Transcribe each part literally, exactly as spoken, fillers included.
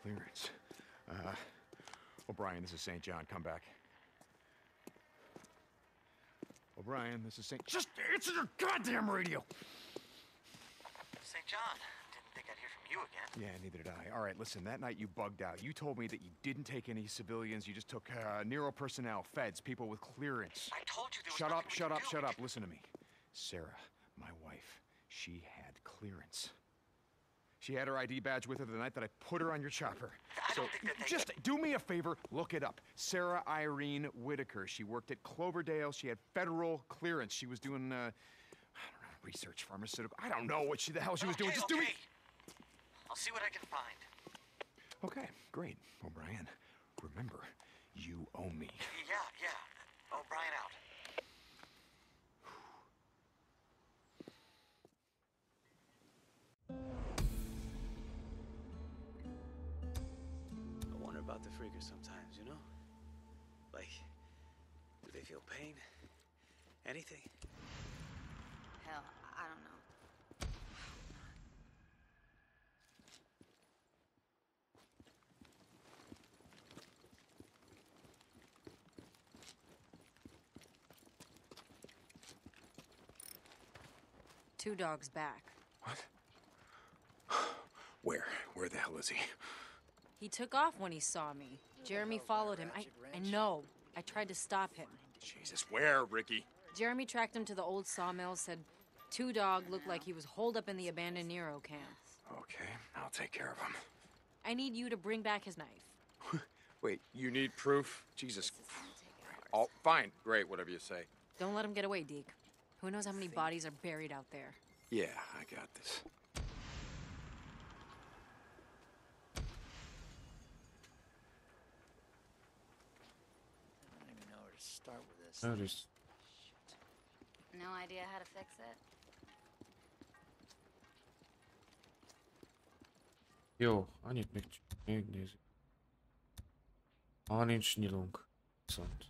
Clearance. Uh, O'Brien, this is Saint John. Come back. O'Brien, this is Saint... Just answer your goddamn radio! Saint John, didn't think I'd hear from you again. Yeah, neither did I. All right, listen, that night you bugged out. You told me that you didn't take any civilians. You just took uh, Nero personnel, feds, people with clearance. I told you there was Shut up, nothing we shut could up, do. shut up. Listen to me. Sarah, my wife, she had clearance. She had her I D badge with her the night that I put her on your chopper. I so don't think that they... just do me a favor, look it up. Sarah Irene Whitaker. She worked at Cloverdale. She had federal clearance. She was doing, uh, I don't know, research, pharmaceutical. I don't know what she, the hell she was okay, doing. Just okay. do me. I'll see what I can find. Okay, great. O'Brien, remember, you owe me. Yeah, yeah. O'Brien out. I wonder about the freakers sometimes, you know? Like, do they feel pain? Anything? Hell, I don't know. Two dogs back. What? Where? Where the hell is he? He took off when he saw me. Jeremy followed him. I, I know. I tried to stop him. Jesus, where, Ricky? Jeremy tracked him to the old sawmill, said Two Dog looked like he was holed up in the abandoned Nero camp. Okay, I'll take care of him. I need you to bring back his knife. Wait, you need proof? Jesus. Oh, fine. Great, whatever you say. Don't let him get away, Deke. Who knows how many bodies are buried out there? Yeah, I got this. I don't even know where to start with this. No, just No idea how to fix it? jó, annyit még, még nézzük. Ha nincs nyilunk, viszont.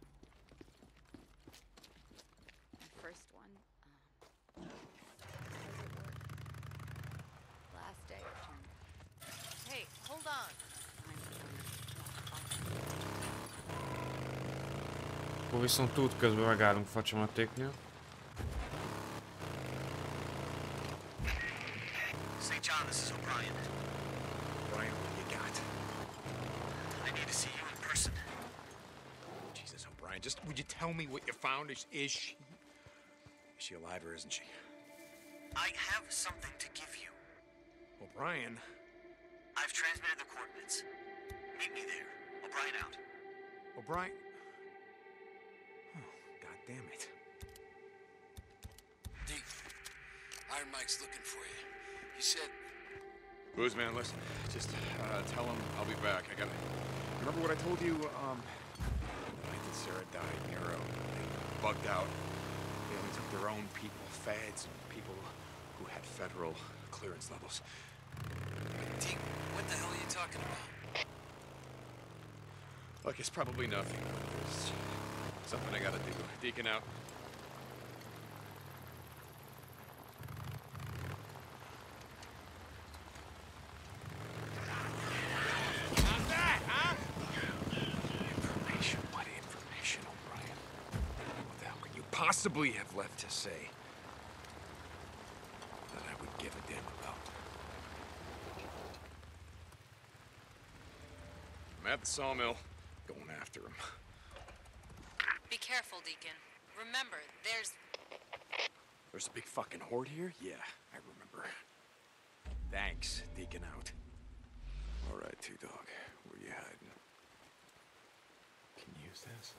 First one. Um, how does it work? Last day of term. Hey, hold on. Akkor viszont útközben megállunk facsamatéknél. Saint John, this is O'Brien. O'Brien, what do you got? I need to see you in person. Jesus, O'Brien, just would you tell me what you found? Is, is she... Is she alive or isn't she? I have something to give you. O'Brien? I've transmitted the coordinates. Meet me there. O'Brien out. O'Brien? Oh, God damn it. Deke, Iron Mike's looking for you. He said... Booze, man, listen. Just uh, tell him I'll be back. I gotta... Remember what I told you, um... the night that Sarah died, Nero, they bugged out. They only took their own people, feds, and people who had federal clearance levels. Deke, what the hell are you talking about? Look, it's probably nothing, but there's something I gotta do. Deacon out. How's that, huh? Information, what information, O'Brien? What the hell could you possibly have left to say that I would give a damn about? I'm at the sawmill. Going after him. Be careful, Deacon. Remember, there's... There's a big fucking horde here? Yeah, I remember. Thanks, Deacon out. All right, Two Dog, where you hiding? Can you use this?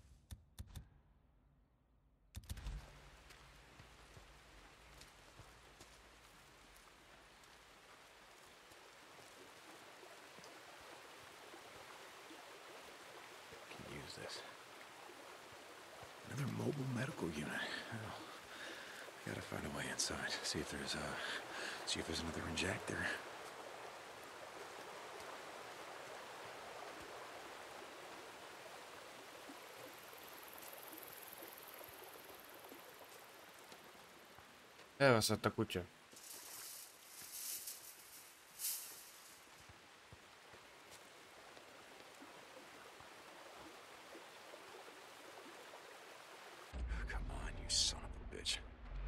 Use this. Another mobile medical unit. Oh, I gotta find a way inside. See if there's uh, see if there's another injector. Elveszett a kutya. you son of a bitch.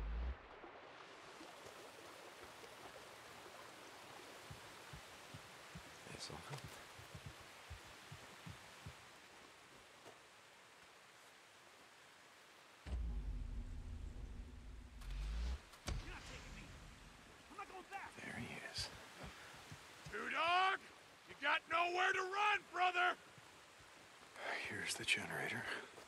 It's all good. There he is. Two Dog! You got nowhere to run, brother! Here's the generator.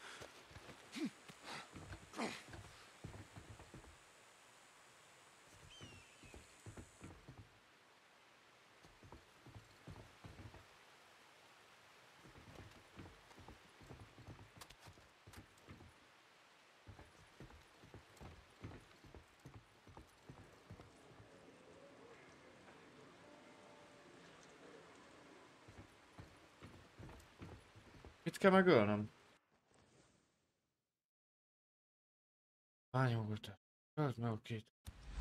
Mit kell megölnöm? Hány volt? Öld meg a két.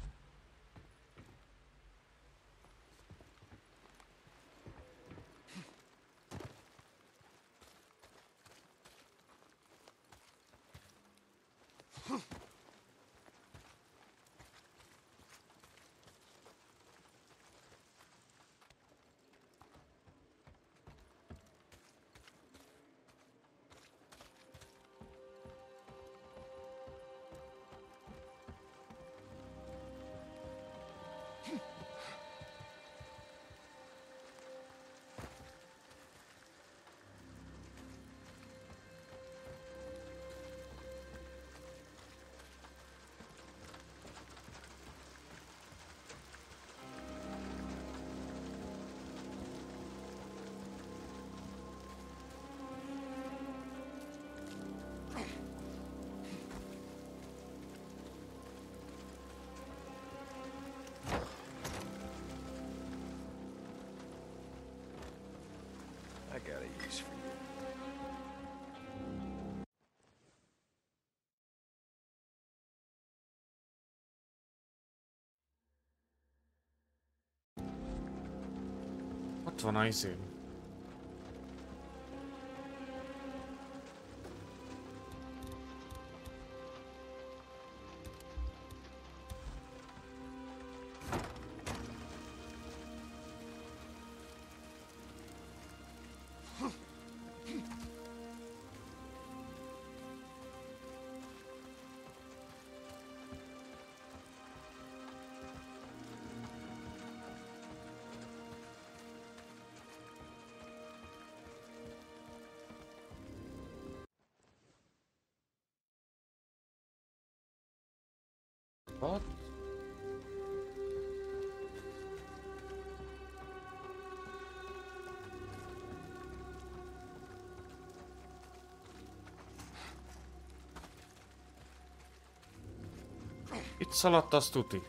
I got a use for you. Ott van a izém. What? Itt szaladt, azt tuti.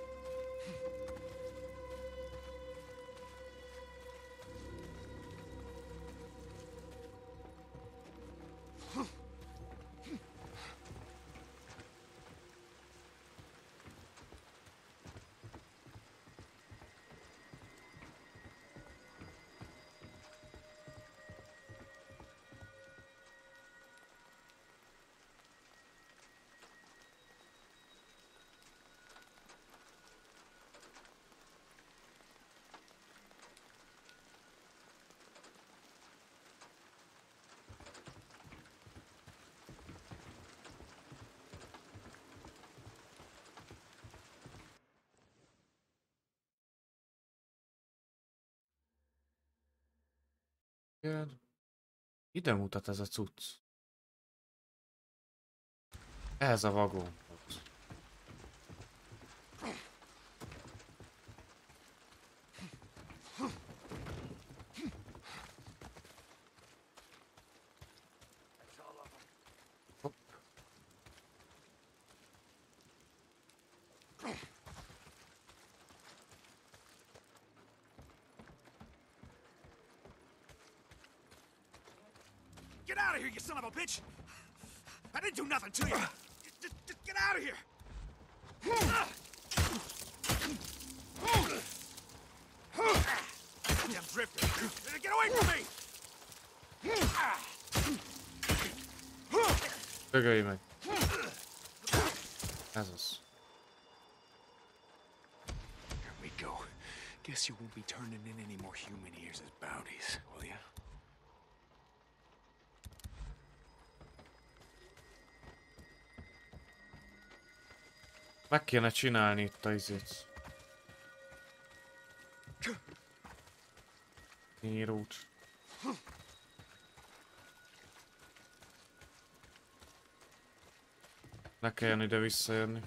Igen. Ide mutat ez a cucc. Ez a vagón. Hopp. Get out of here, you son of a bitch! I didn't do nothing to you! Just, just get out of here! Damn drifter! Get away from me! Dögölj meg. Ez az. Here we go. Guess you won't be turning in any more human ears as bounties, will ya? Meg kéne csinálni itt a izét. Írót. Ne kelljen ide visszajönni.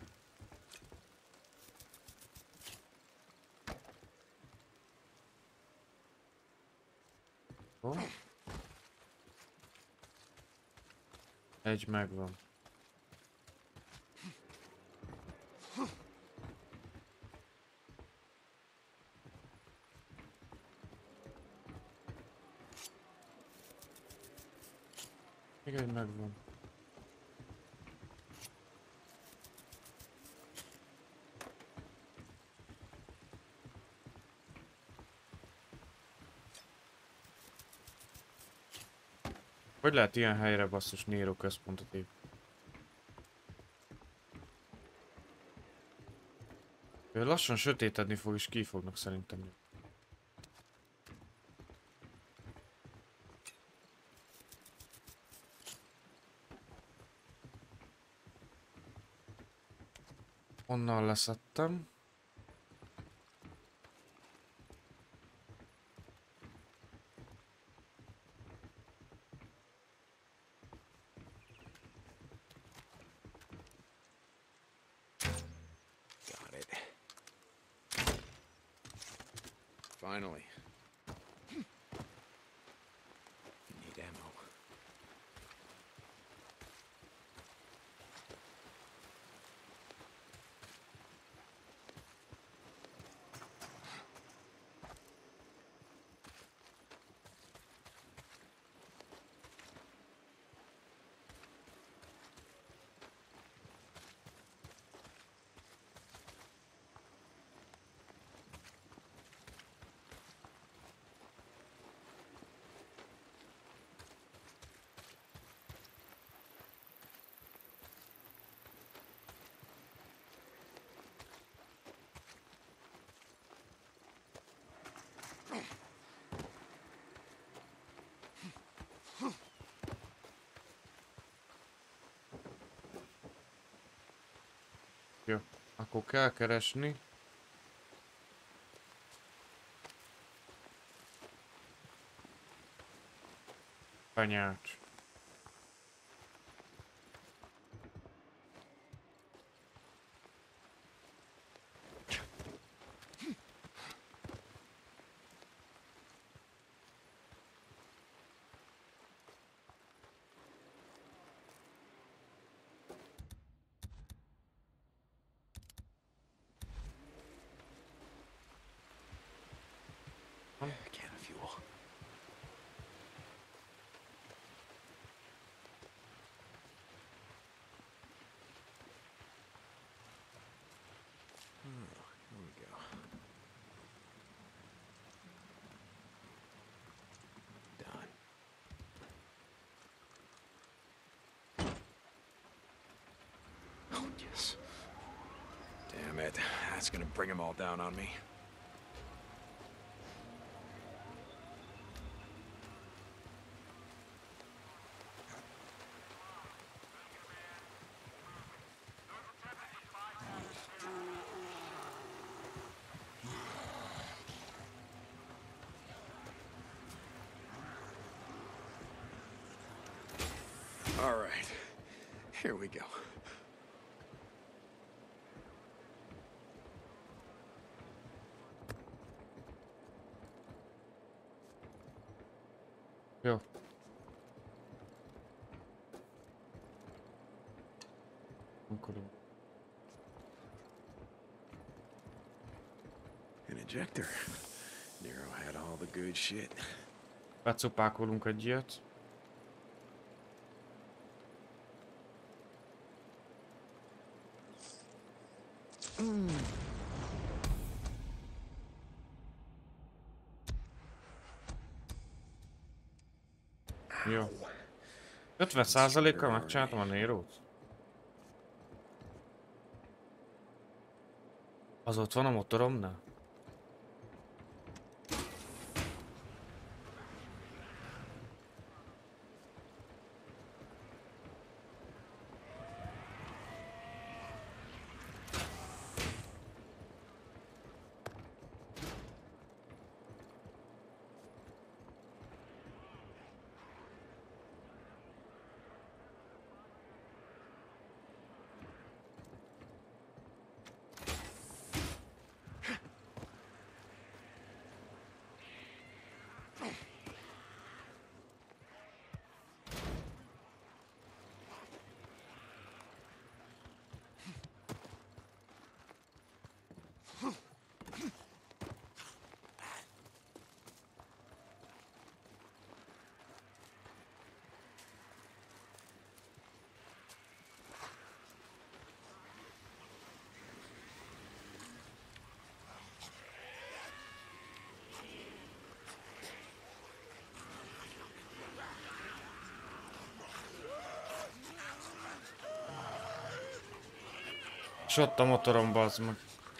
Ó. Egy megvan. Még egy megvan. Hogy lehet ilyen helyre basszus Nero központot építeni? Ő lassan sötétedni fog és ki fognak szerintem. Onnan leszettem. Got it. Finally. Need ammo. Jó, akkor kell keresni. Anyát. Can of fuel. Oh, here we go. Done. Oh, yes. Damn it. That's gonna bring them all down on me. All right, here we go. Jó. Akkor An ejector. Nero had all the good shit. becupákolunk egy ilyet. Jó. ötven százalékkal megcsináltam a Nérót. Az ott van a motoromnál? És ott a motorom, bazd meg.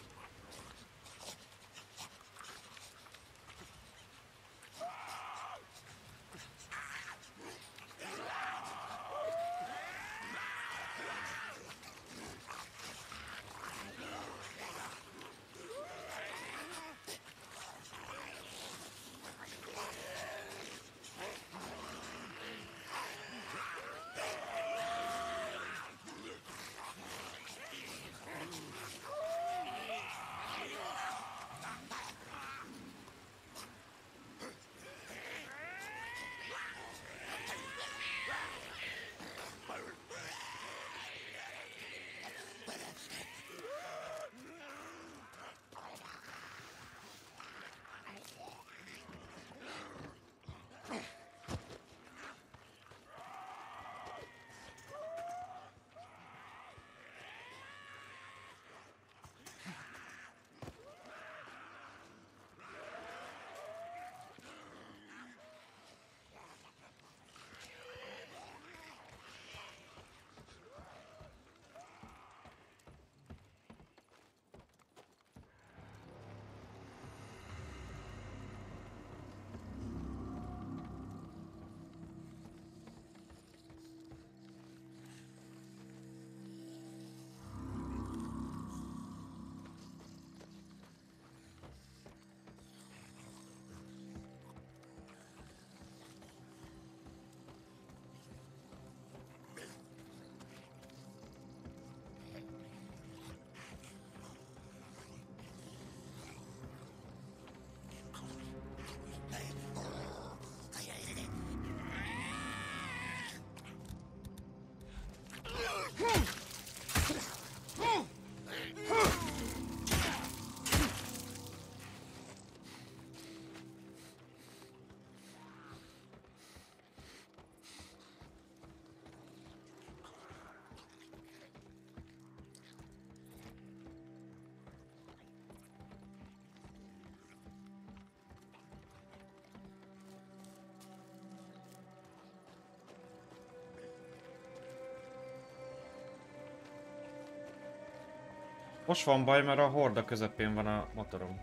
Most van baj, mert a horda közepén van a motorom.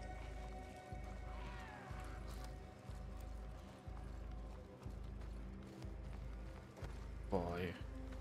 Baj.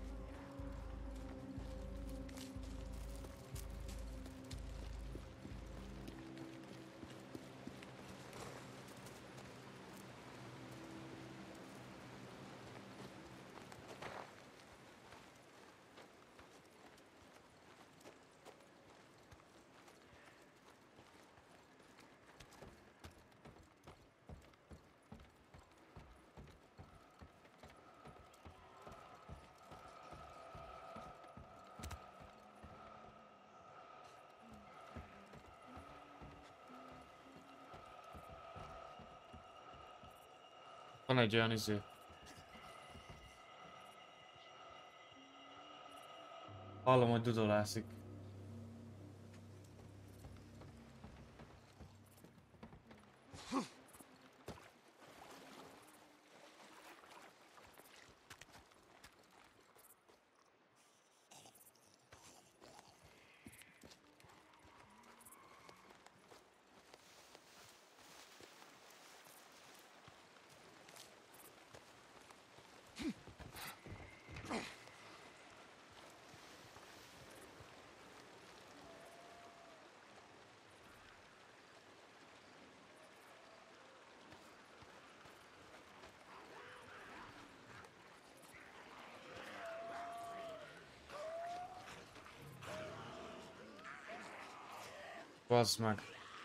Van egy olyan izé. Hallom, hogy dudolászik. Bazd meg.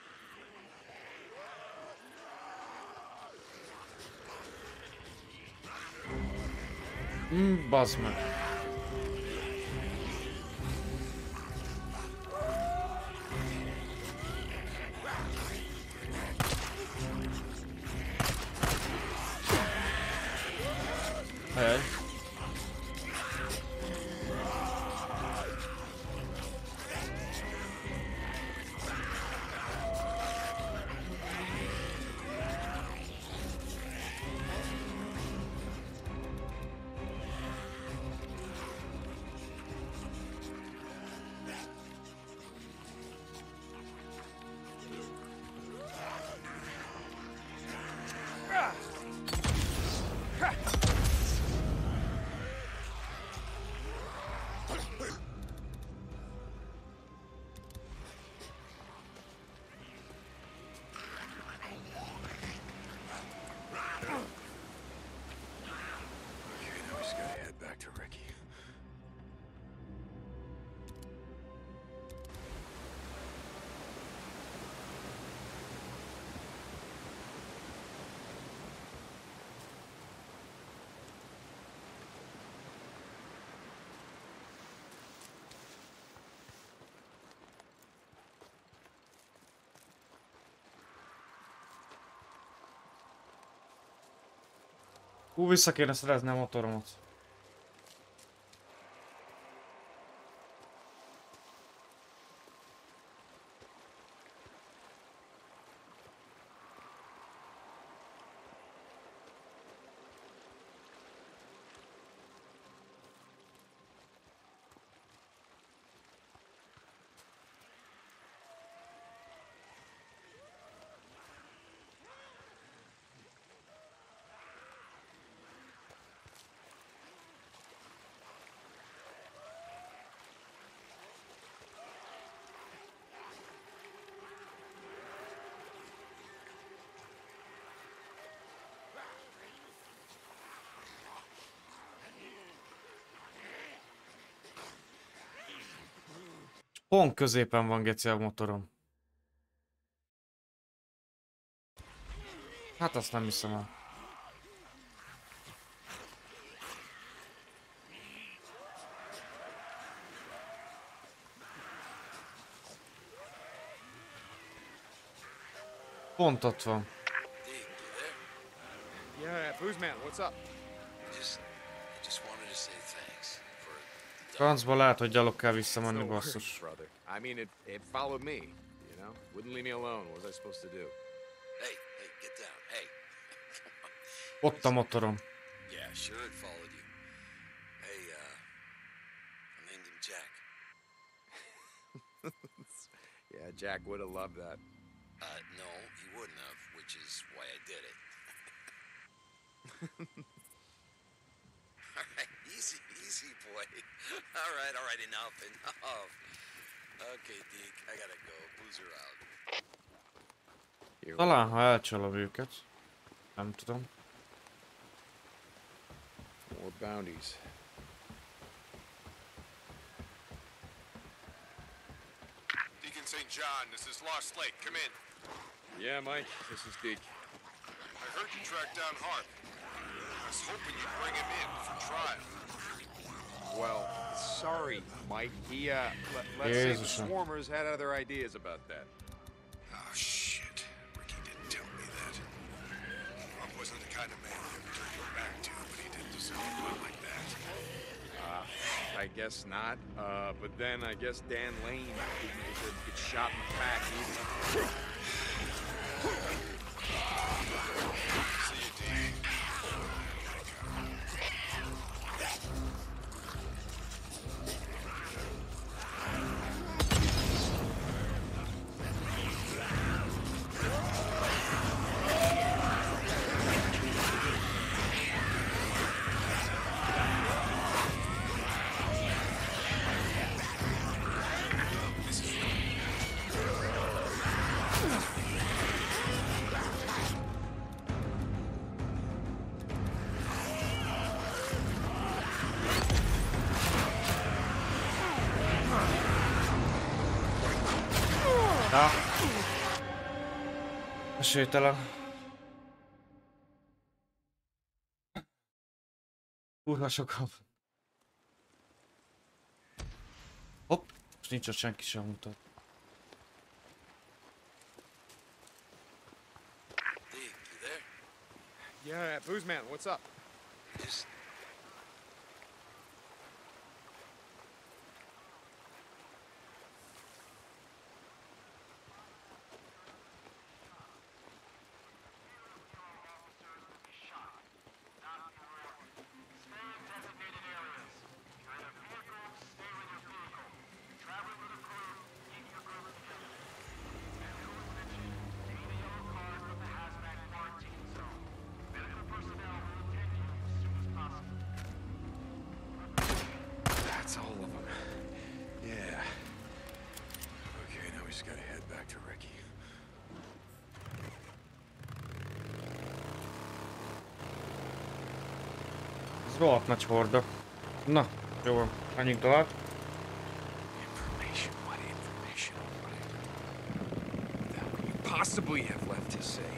Mm, bazd meg. Hey. Okay, now we just gotta head back to Ricky. Hú, vissza kéne szerezni a motoromat. Pont középen van, geci, a motorom. Hát azt nem hiszem el. Pont ott van. Dick, you there? Yeah, Booze Man, what's up? Just, I just wanted to say thanks for the Francba lehet, hogy gyalog kell visszamenni, No basszus. worries, brother. I mean, it, it followed me, you know? Wouldn't leave me alone. What was I supposed to do? Hey, hey, get down. Hey. Ott a motorom. Yeah, sure it followed you. Hey, uh, I named him Jack. Yeah, Jack would have loved that. Uh, no, he wouldn't have, which is why I did it. All right, easy, easy, boy. All right, all right, enough, enough. Okay, Deke, I gotta go. Boozer out. You're Talán, ha elcsalom őket. Nem tudom. More bounties. Deacon Saint John, this is Lost Lake. Come in. Yeah, Mike, this is Deke. I heard you tracked down Hart. I was hoping you'd bring him in for trial. Well, sorry, Mike. He, uh, let, let's say the Jézusom. Swarmers had other ideas about that. Oh, shit. Ricky didn't tell me that. Trump wasn't the kind of man you'd turn your back to, but he didn't deserve to do it like that. Uh, I guess not. Uh, but then I guess Dan Lane didn't deserve to get shot in the back either. See you, Deke. sétálok. Kurva sokan. Hopp, most nincs ott senki sem mutat. Deke, you there? Yeah, Booze Man, what's up? Just... That's all of them. Yeah. Okay, now we just gotta head back to Ricky. Ez rohadt nagy horda. Na, jó van. Menjünk tovább. Information, what information? What could you possibly have left to say?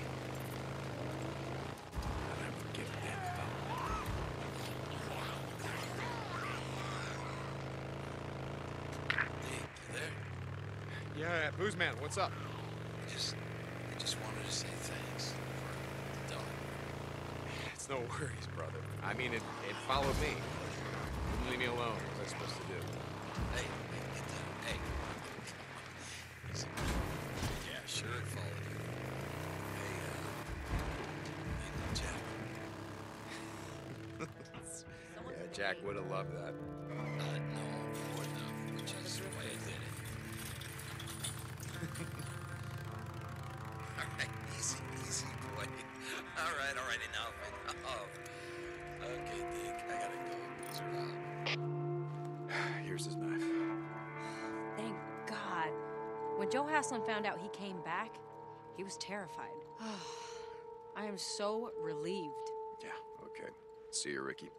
That I would give a damn about. Deke, you there? Yeah, Booze Man, what's up? I just... I just wanted to say thanks for the dog. It's no worries, brother. I mean, it, it followed me. Didn't leave me alone. What was I supposed to do? Hey, hey, get that. Hey. Easy. Yeah, sure it followed you. Hey, uh... Hey, Jack. Yeah, Jack would have loved that. Uh, no, wouldn't have, which is why I did it. Alright, easy, easy, boy. Alright, alright, enough, enough. Okay, Deke, I gotta go. Booze her out. Here's his knife. Thank God. When Joe Haslund found out he came back, he was terrified. I am so relieved. Yeah, okay. See you, Ricky.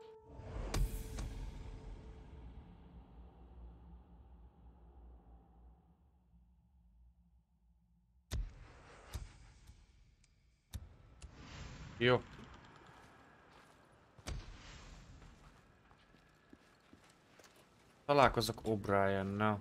Jó. Találkozok O'Briennel.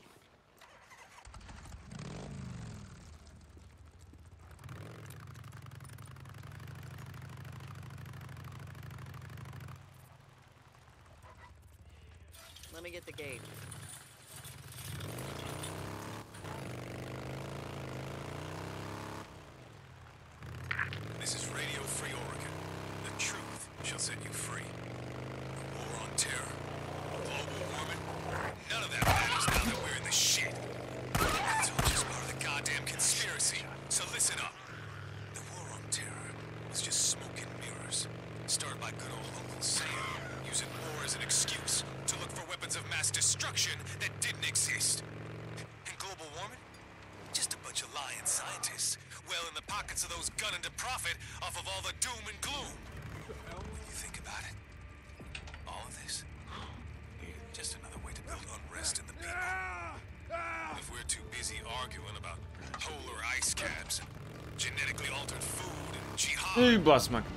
Let me get the gauge. This is Radio Free Oregon. The truth shall set you free. The war on terror. Global warming. None of that matters now that we're in the shit. It's all just part of the goddamn conspiracy. So listen up. The war on terror was just smoke and mirrors. Started by good old Uncle Sam, using war as an excuse to look for weapons of mass destruction that didn't exist. And global warming? Just a bunch of lying scientists, well in the pockets of those gunning to profit off of all the doom and gloom. When you think about it, all of this, just another way to build unrest in the people. If we're too busy arguing about polar ice caps and genetically altered food and jihad. Hű, bassz meg!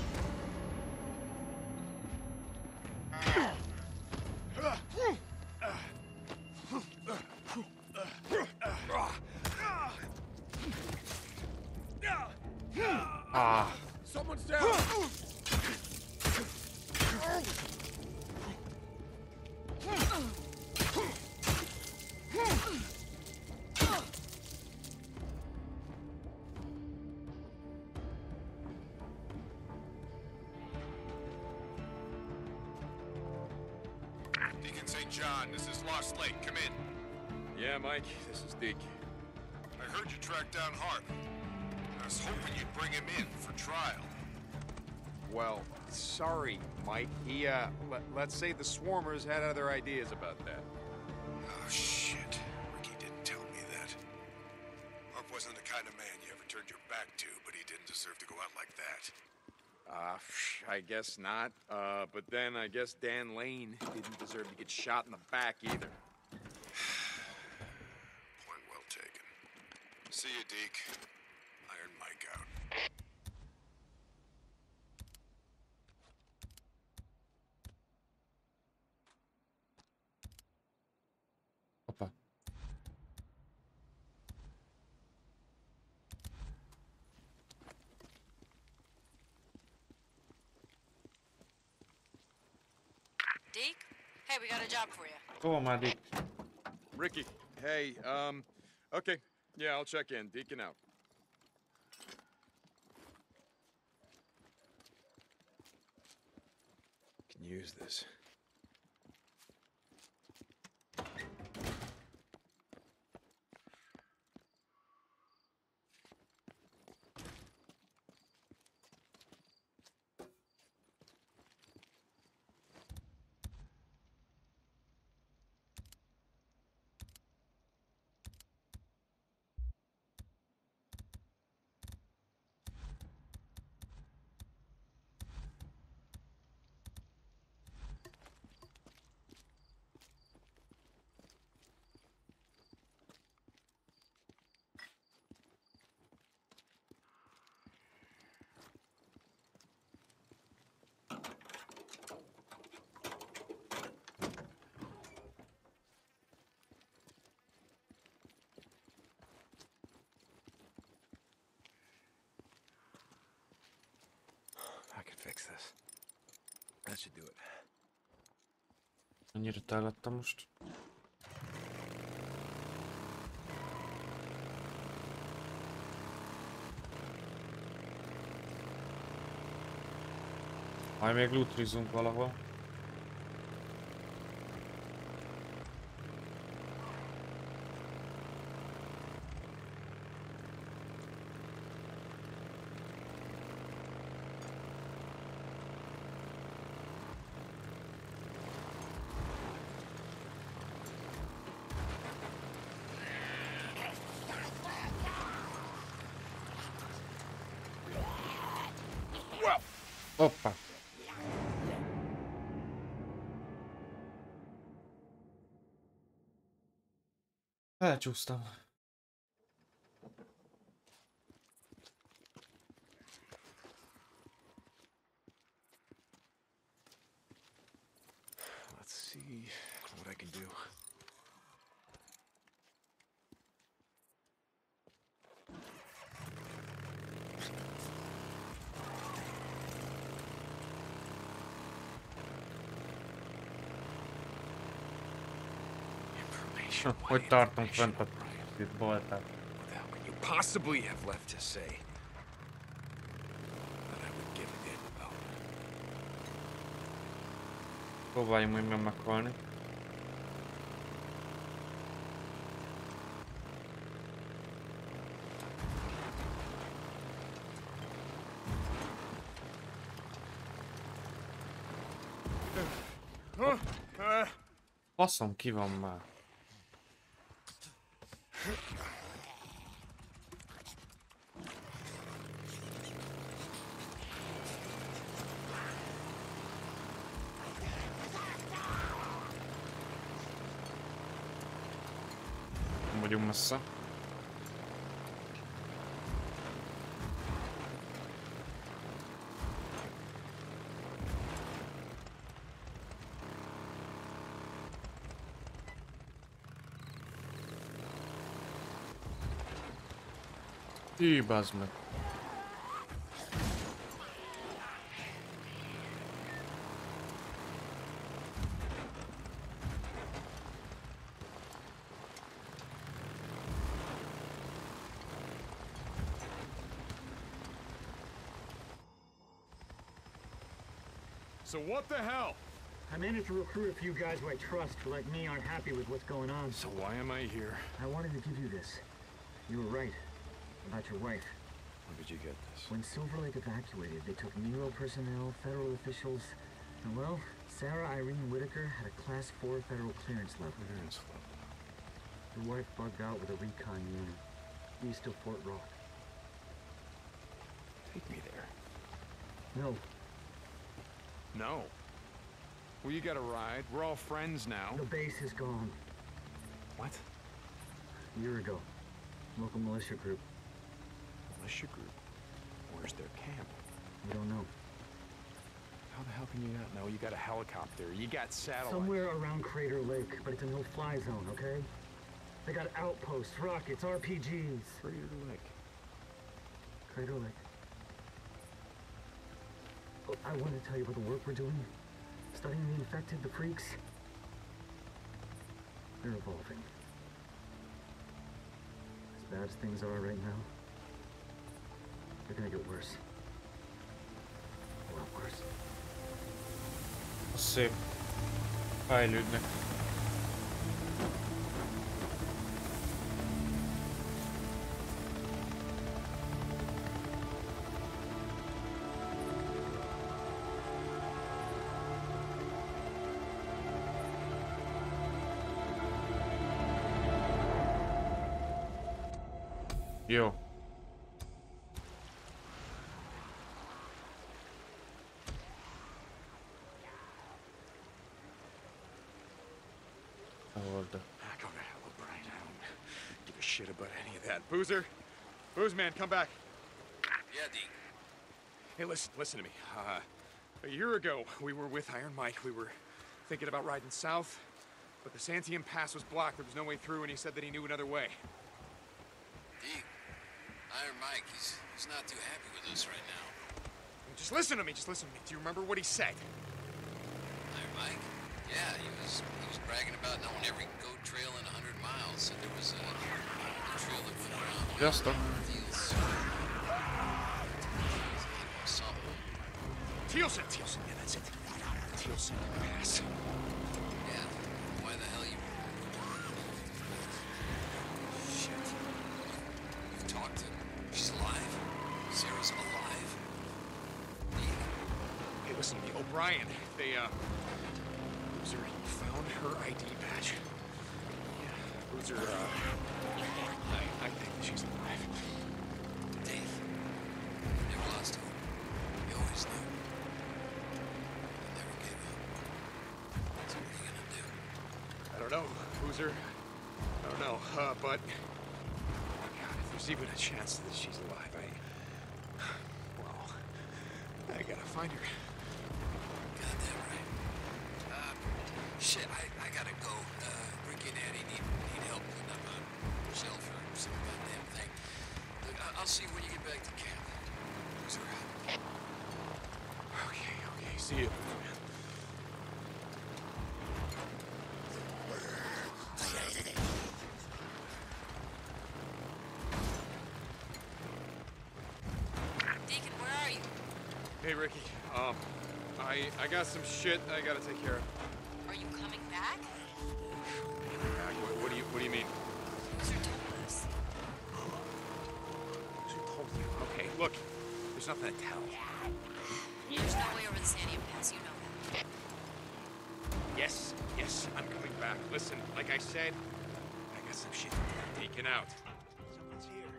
Ah. Someone's down! Deacon Saint John, this is Lost Lake. Come in. Yeah, Mike, this is Deke. I heard you tracked down Hart. I was hoping you'd bring him in for trial. Well, sorry, Mike. He, uh, let, let's say the Swarmers had other ideas about that. Oh, shit. Ricky didn't tell me that. Hart wasn't the kind of man you ever turned your back to, but he didn't deserve to go out like that. Uh, I guess not. Uh, but then I guess Dan Lane didn't deserve to get shot in the back either. Point well taken. See you, Deke. Iron Mike out. Deke? Hey, we got a job for you. Hova már Dick? Ricky, hey, um, okay. Yeah, I'll check in. Deacon out. Can use this. I can fix this. That should do it. Annyira tellettem most. Majd még lootrizunk valahol. Hoppa! Elcsúsztam. Let's see what I can do. Hogy tartunk fent a boltát? What the hell could you possibly have left to say that I would give a damn about? Próbáljunk még meg meghalni. Faszom, ki van már? Nem vagyunk messze. Hű, bazd meg. So what the hell? I managed to recruit a few guys who I trust, who like me aren't happy with what's going on. So why am I here? I wanted to give you this. You were right. About your wife. When did you get this? When Silver Lake evacuated, they took Nero personnel, federal officials, and well, Sarah Irene Whitaker had a class four federal clearance level. Clearance level. Your wife bugged out with a recon unit, east of Fort Rock. Take me there. No. No. Well, you got a ride. We're all friends now. The base is gone. What? A year ago. Local militia group. Militia group? Where's their camp? We don't know. How the hell can you not know? You got a helicopter. You got satellites. Somewhere around Crater Lake, but it's a no-fly zone, okay? They got outposts, rockets, R P Gs. Crater Lake. Crater Lake. Oh, I want to tell you about the work we're doing. Studying the infected, the freaks. They're evolving. As bad as things are right now, they're gonna get worse. A lot worse. Szép. Fejlődnek. Jó. Hold. Ah, go to hell, O'Brien. I don't give a shit about any of that. Boozer? Boozman, come back. Yeah, Deke. Hey, listen, listen to me. Uh, a year ago, we were with Iron Mike. We were thinking about riding south, but the Santiam Pass was blocked. There was no way through, and he said that he knew another way. Deke, Iron Mike, he's, he's not too happy with us right now. Just listen to me, just listen to me. Do you remember what he said? Iron Mike? Yeah, he was he was bragging about knowing every goat trail in a hundred miles. Said there was a, a trail that went around Just a... fields. Something. Thielsen, Thielsen, yeah, that's it. Thielsen Pass. Yeah. Why the hell you? Shit. You've talked to her. She's alive. Sarah's alive. Deke. Hey, listen to me, O'Brien. They, uh... Boozer, he found her I D badge. Yeah, Boozer, uh... I, I think that she's alive. Dave, you never lost hope. You always knew. You never gave up. So what are you gonna do? I don't know, Boozer. I don't know, uh, but... Oh, God, if there's even a chance that she's alive, I... Well... I gotta find her. Goddamn right. Uh, shit, I, I gotta go. Uh, Ricky and Annie need, need help putting up a shelf or some goddamn thing. Look, I- I'll see you when you get back to camp. Boozer out. Okay, okay, see you, man. Deacon, where are you? Hey, Ricky, um... I, I got some shit I gotta take care of. Are you coming back? Back, what, what do you, what do you mean? Boozer told us. Who told you? Okay, look, there's nothing to tell. There's no way over the Sandium Pass, you know that. Yes, yes, I'm coming back. Listen, like I said, I got some shit taken out. Someone's here.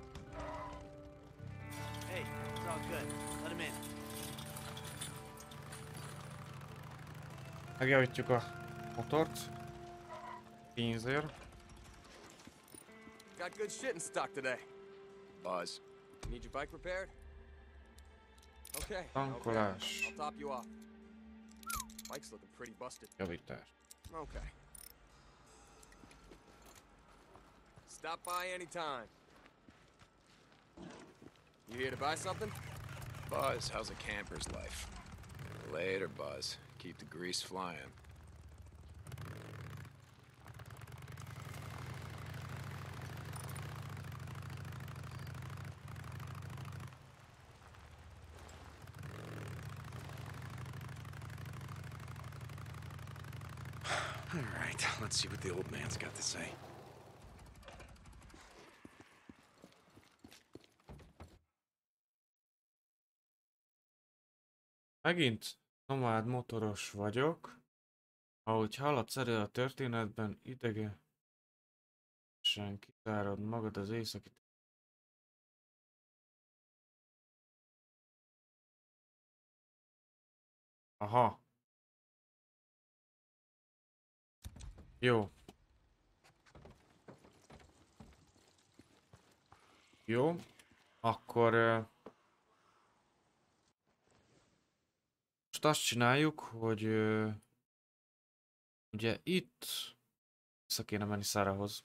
Hey, it's all good. Let him in. Megjavítjuk a motort. Pénzért. Got good shit in stock today. Buzz. Need your bike repaired? Okay. Tankolás. Okay. I'll top you off. Bike's looking pretty busted. Javítás. Okay. Stop by anytime. You here to buy something? Buzz, how's a camper's life? Later, Buzz. Keep the grease flying. All right, let's see what the old man's got to say. Megint nomád motoros vagyok. Ahogy haladsz elő a történetben, idegesen kitárod magad az északi... Aha. Jó. Jó. Akkor... Uh, most azt csináljuk, hogy... Uh, ugye itt... Vissza kéne menni Sarahhoz.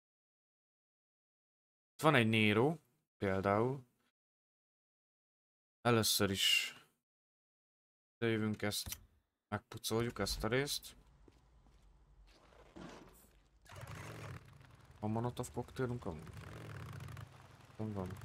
Van egy Nero, például. Először is jövünk ezt, megpucoljuk ezt a részt. Van Molotov koktélunk amúgy? Van, van.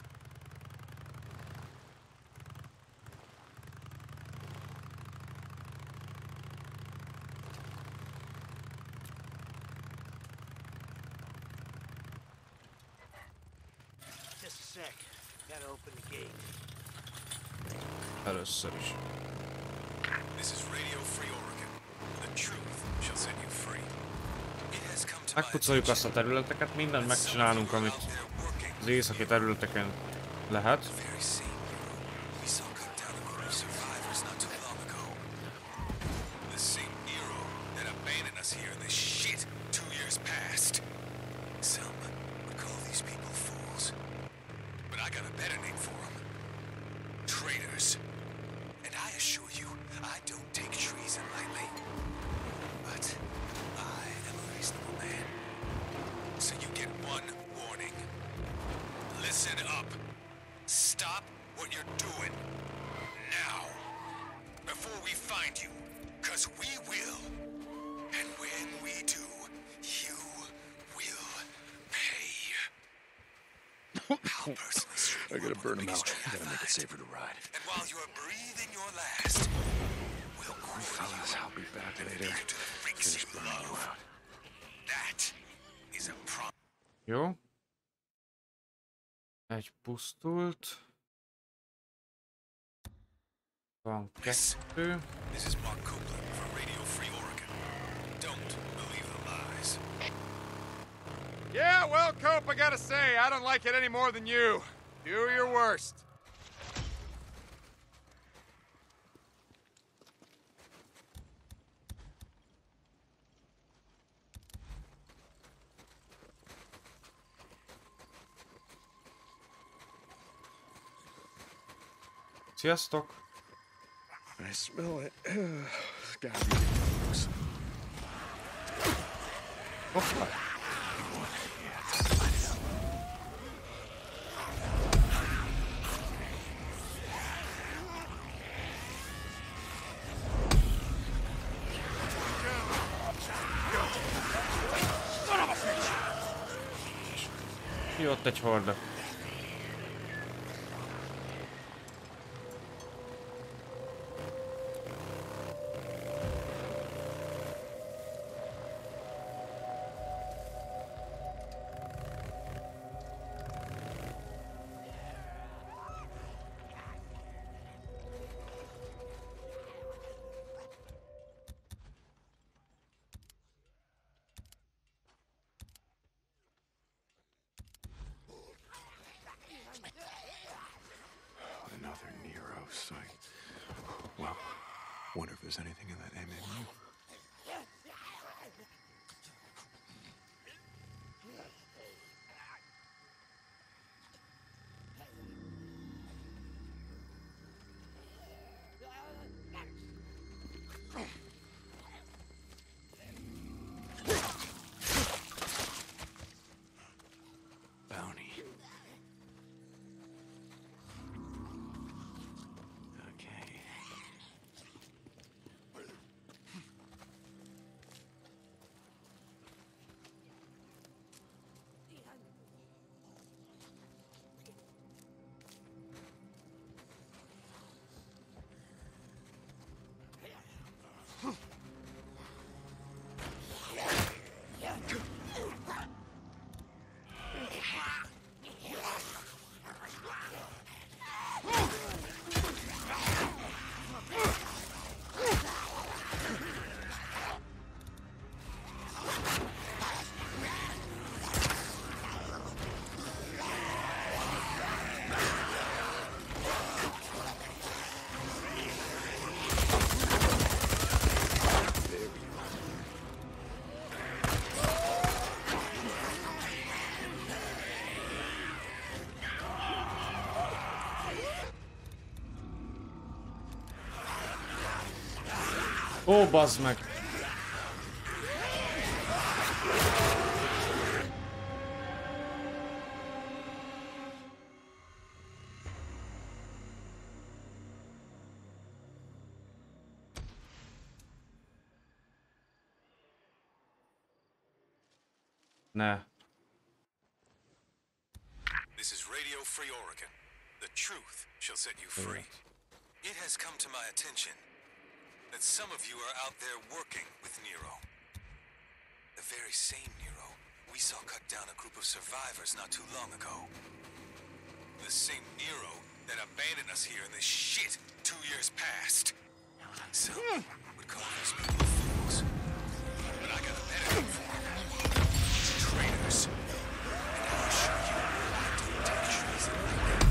Just a sec. Gotta open the gate. Először is. This is Radio Free Oregon. The truth shall set you free. It has come to my Megpucoljuk azt a területeket, mindent megcsinálunk, amit az északi területeken lehet. very scene we saw cut down a group of survivors not too long ago. The same Nero that abandoned us here in this shit two years past. Some would call these people fools, but I got a better name for them. Traitors. And I assure you, I don't take treason lightly. But I am a reasonable man. So you get one warning. Listen up. Stop what you're doing. Now. Before we find you. Cause we will. And when we do, you will pay. I'll personally strip you I gotta up burn on the him out. biggest tree I Gotta make it find. safer to ride. And while you're breathing your last, we'll quarter Fellas, you I'll be back and later. leave you to the freaks Finish you burning you love. out. That is a promise. Jó. Egy pusztult. Van kettő. This is Mark Copeland for Radio Free Oregon. Don't believe the lies. Yeah, well, Cope, I gotta say, I don't like it any more than you. Do your worst. Sziasztok! I smell it. It's gotta be gross. Hoppá! Jó, ott egy horda. Another Nero site. Well, wonder if there's anything in that M M U. Bounty. Okay. Ó, bazd meg! Ne. This is Radio Free Oregon. The truth shall set you free. It has come to my attention that some of you are out there working with Nero. The very same Nero we saw cut down a group of survivors not too long ago. The same Nero that abandoned us here in this shit two years past. Some would call these people fools. But I got a better name for them. Traitors. And I'll show you why I don't take treason lightly.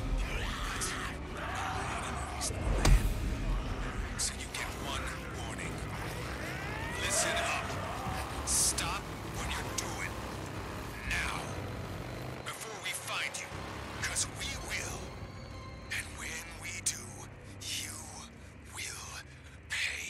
So you get one warning. Listen up. Stop what you're doing. Now. Before we find you. Because we will. And when we do, you will pay.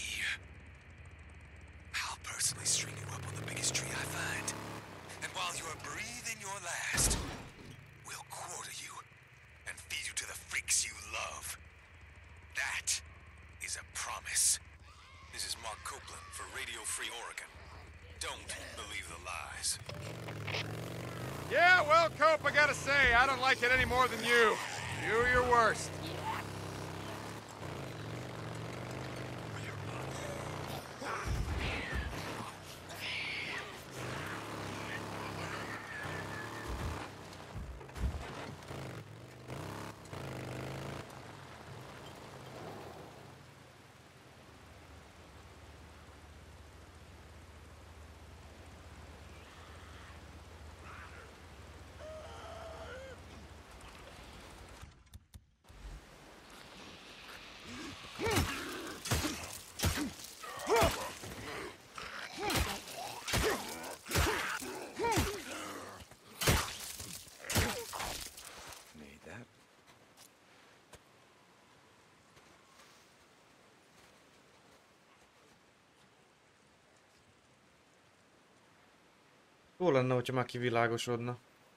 I'll personally string you up on the biggest tree I find. And while you're breathing your last, we'll quarter you and feed you to the freaks you love. That is a promise. This is Mark Copeland for Radio Free Oregon. Don't believe the lies. Yeah, well, Cope, I gotta say, I don't like it any more than you. Do your worst. Jó lenne, hogyha már kivilágosodna.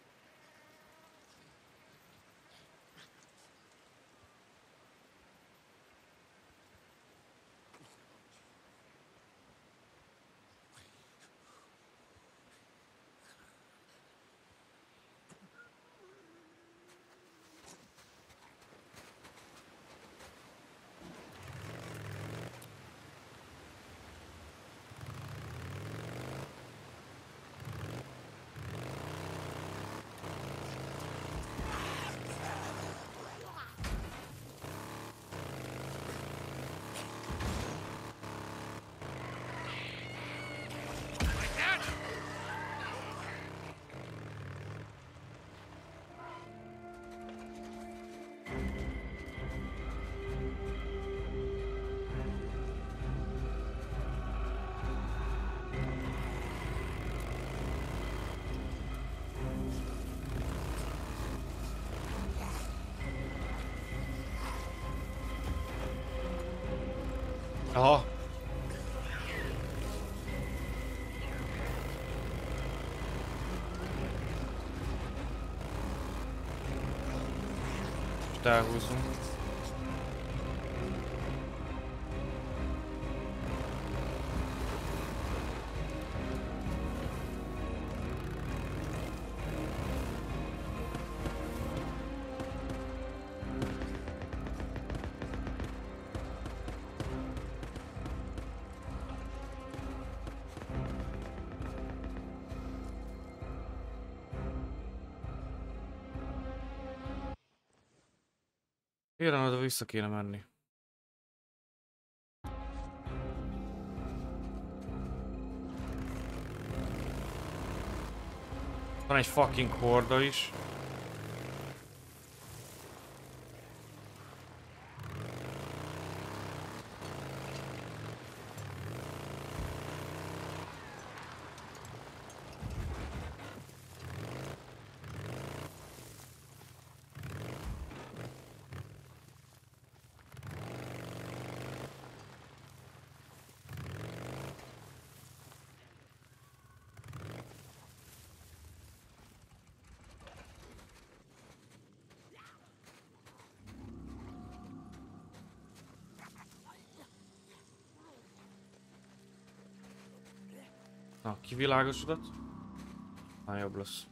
Aha. Most elhúzunk. Kérem, oda vissza kéne menni. Van egy fucking horda is. Na, kivilágosodott. talán jobb lesz.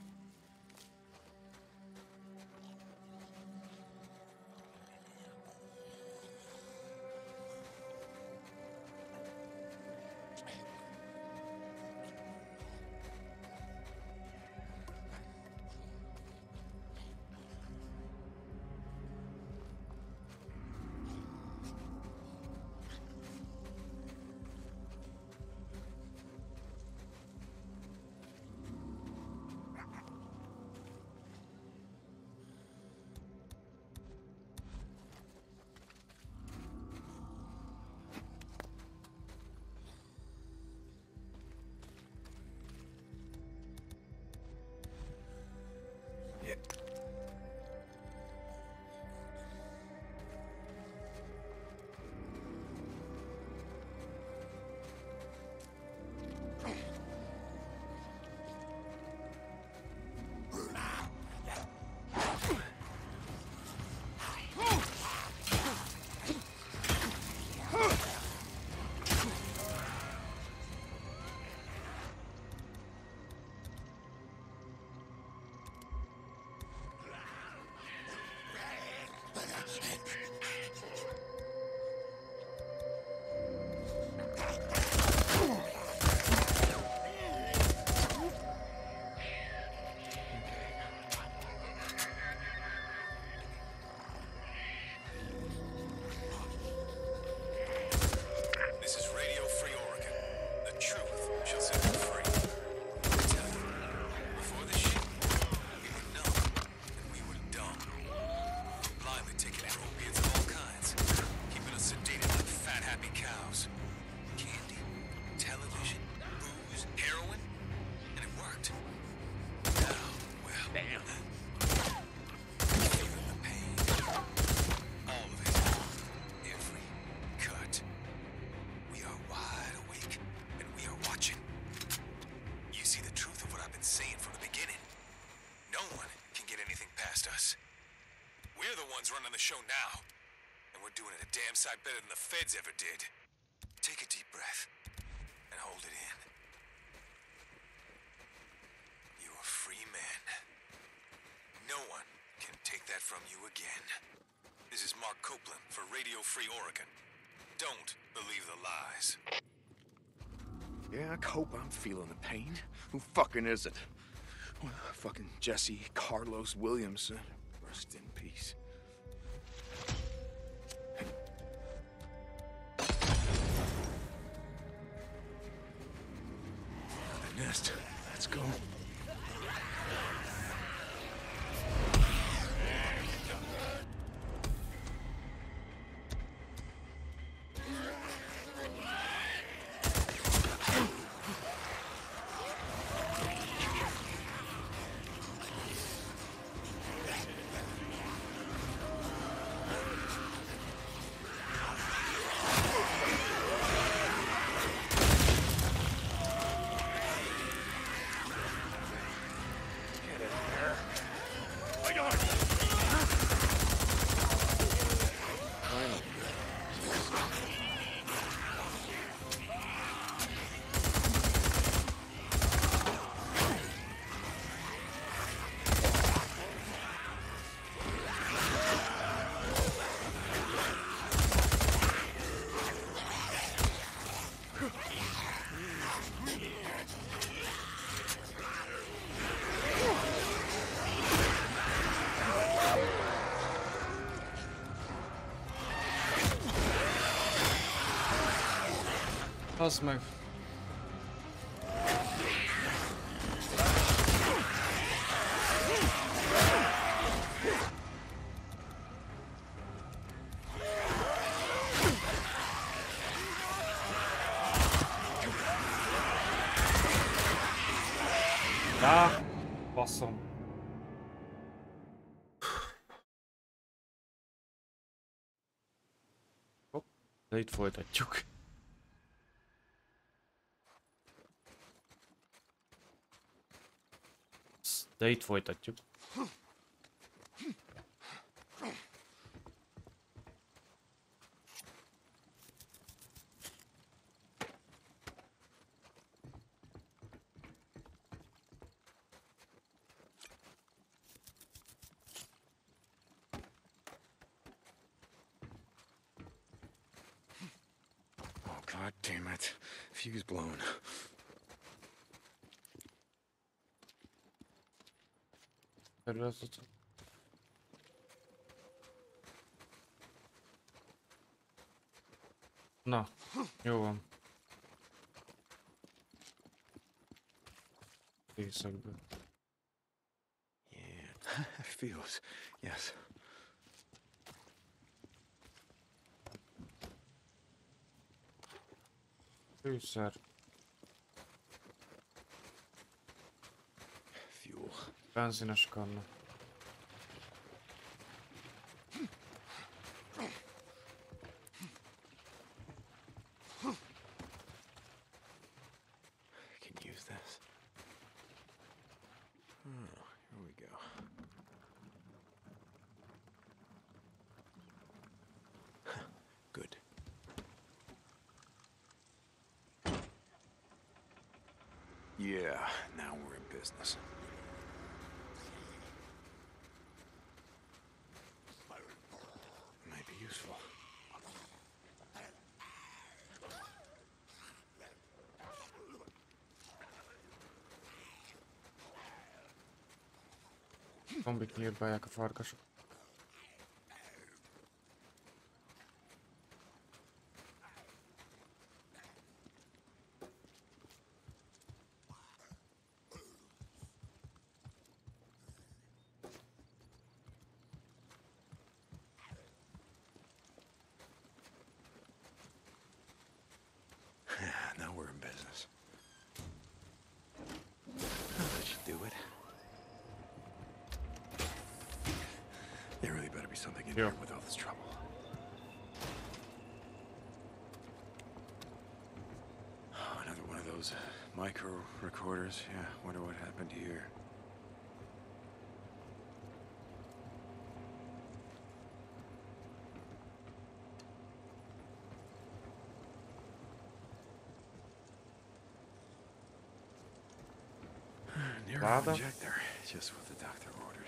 Running the show now, and we're doing it a damn sight better than the feds ever did. Take a deep breath and hold it in. You're a free man. No one can take that from you again. This is Mark Copeland for Radio Free Oregon. Don't believe the lies. Yeah, I hope I'm feeling the pain. Who fucking is it? Well, fucking Jesse Carlos Williamson. Rest in peace. Nest. Let's go. Az meg. Á, basszom. Hopp, de itt folytatjuk. De itt folytatjuk. it. Fuse blown. Területet. Na, jó van. Részekből. Yeah, fuse. Yes. Fűszer. Fuel. Benzines kanna. Can use this. Oh, here we go. Good. Yeah, now we're in business. Might be useful. Zombik nyírbálják a farkasok. Now we're in business. That should do it. There really better be something in Yeah. here with all this trouble. Oh, another one of those micro recorders. Yeah, wonder what happened here. Nerve Lada. injector, just what the doctor ordered.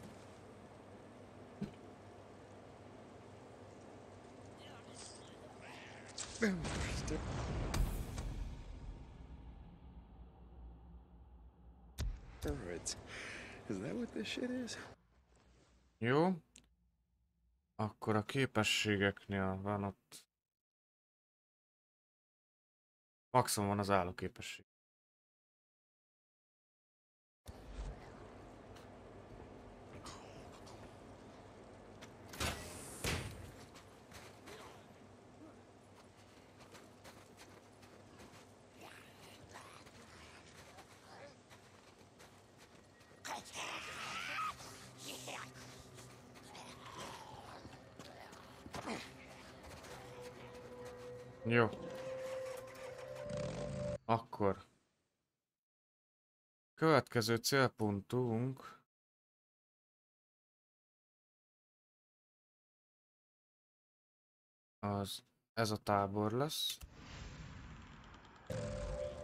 Steroids. Is that what this shit is? Jó. Akkor a képességeknél van ott. Maximum van az állóképesség. Jó. Akkor. Következő célpontunk az ez a tábor lesz.